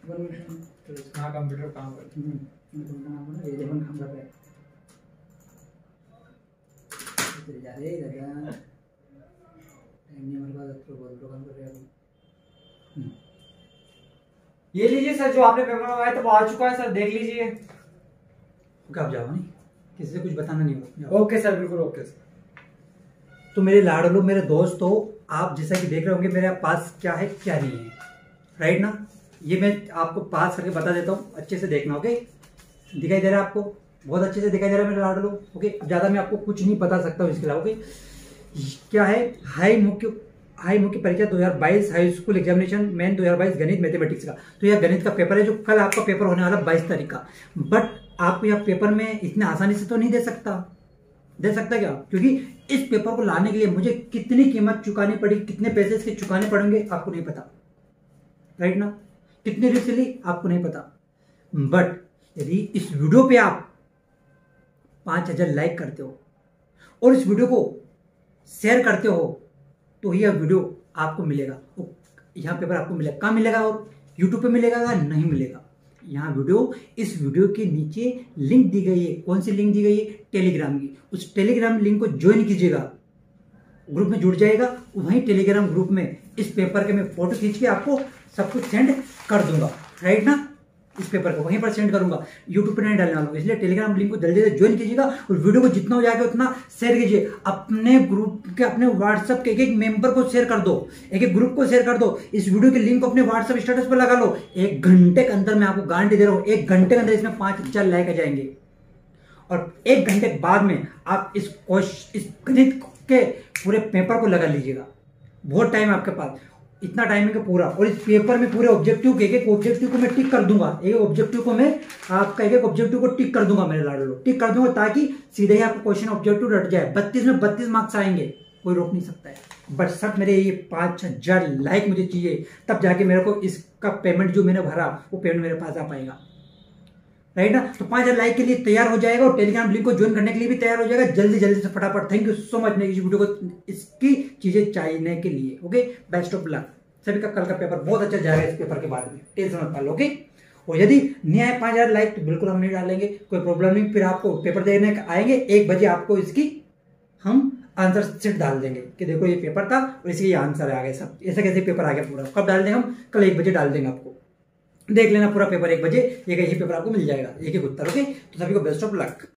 हाँ कंप्यूटर काम करता है। ये देखो काम कर रहा है। चल जा रहे दादा, टाइम नहीं हमारे पास, तो बोल काम कर रहे हैं। ये लीजिए सर, जो आपने पेपर मंगवाया था वो आ चुका है सर, देख लीजिए। आप जाओ, नहीं किसी से कुछ बताना नहीं हो। ओके सर, बिल्कुल ओके सर। तो मेरे लाडलो, मेरे दोस्तों, आप जैसा कि देख रहे होंगे मेरे पास क्या है क्या नहीं है, राइट ना। ये मैं आपको पास करके बता देता हूँ, अच्छे से देखना। ओके, दिखाई दे रहा है आपको? बहुत अच्छे से दिखाई दे रहा है मेरे लाडलो। ओके, अब ज्यादा मैं आपको कुछ नहीं बता सकता हूँ इसके अलावा। ओके, क्या है, हाई मुख्य परीक्षा 2022 हाई स्कूल एग्जामिनेशन मेन 2022 गणित मैथमेटिक्स का। तो यह गणित का पेपर है जो कल आपका पेपर होने वाला 22 तारीख का। बट आपको यह पेपर में इतने आसानी से तो नहीं दे सकता क्या, क्योंकि इस पेपर को लाने के लिए मुझे कितनी कीमत चुकानी पड़ी, कितने पैसे इसके चुकाने पड़ेंगे आपको नहीं पता, राइट ना। कितनी रिस्क ली आपको नहीं पता। बट यदि इस वीडियो पे आप 5000 लाइक करते हो और इस वीडियो को शेयर करते हो तो यह वीडियो आपको मिलेगा। यह पेपर आपको मिलेगा। कहाँ मिलेगा? और यूट्यूब पे मिलेगा या नहीं मिलेगा? यहाँ इस वीडियो के नीचे लिंक दी गई है। कौन सी लिंक दी गई है? टेलीग्राम की। उस टेलीग्राम लिंक को ज्वाइन कीजिएगा, ग्रुप में जुड़ जाएगा। वहीं टेलीग्राम ग्रुप में इस पेपर के मैं फोटो खींच के आपको सब कुछ सेंड कर दूंगा, राइट ना। इस पेपर को वहीं पर सेंड करूंगा, यूट्यूब पर नहीं डालने वाला हूं। इसलिए टेलीग्राम लिंक को जल्दी से ज्वाइन कीजिएगा और वीडियो को जितना हो जाएगा उतना शेयर कीजिए। अपने ग्रुप के, अपने व्हाट्सएप के एक मेंबर को शेयर कर दो, एक ग्रुप को शेयर कर दो। इस वीडियो के लिंक को अपने व्हाट्सएप स्टेटस पर लगा लो। 1 घंटे के अंदर मैं आपको गारंटी दे रहा हूं, 1 घंटे के अंदर इसमें 5000 लाइक आ जाएंगे। और 1 घंटे के बाद में आप इस गणित के पूरे पेपर को लगा लीजिएगा। बहुत टाइम है आपके पास, इतना टाइम है कि पूरा। और इस पेपर में पूरे ऑब्जेक्टिव के एक ऑब्जेक्टिव को मैं टिक कर दूंगा। एक ऑब्जेक्टिव को मैं आपका एक ऑब्जेक्टिव को टिक कर दूंगा, मेरे लाडलो, टिक कर दूंगा, ताकि सीधे ही आपको क्वेश्चन ऑब्जेक्टिव रट जाए। 32 में 32 मार्क्स आएंगे, कोई रोक नहीं सकता है। बट सर मेरे ये 5000 लाइक मुझे चाहिए, तब जाके मेरे को इसका पेमेंट जो मैंने भरा वो पेमेंट मेरे पास आ पाएगा, राइट ना। तो 5000 लाइक के लिए तैयार हो जाएगा और टेलीग्राम लिंक को ज्वाइन करने के लिए भी तैयार हो जाएगा जल्दी जल्दी से फटाफट। थैंक यू सो मच मेरी इस वीडियो को इसकी चीजें चाहिए के लिए। ओके, बेस्ट ऑफ लक सभी का। कल का पेपर बहुत अच्छा जाएगा, इस पेपर के बाद में टेंशन मत पालो। ओके, और यदि नहीं आए 5000 लाइक तो बिल्कुल हम नहीं डालेंगे, कोई प्रॉब्लम नहीं। फिर आपको पेपर देने आएंगे 1 बजे, आपको इसकी हम आंसर शीट डाल देंगे कि देखो ये पेपर था और इसके ये आंसर आ गए सब। ऐसे कैसे पेपर आ गया पूरा, कब डाल देंगे हम? कल 1 बजे डाल देंगे। आपको देख लेना पूरा पेपर 1 बजे, एक ही पेपर आपको मिल जाएगा, एक ही उत्तर। ओके, तो सभी को बेस्ट ऑफ लक।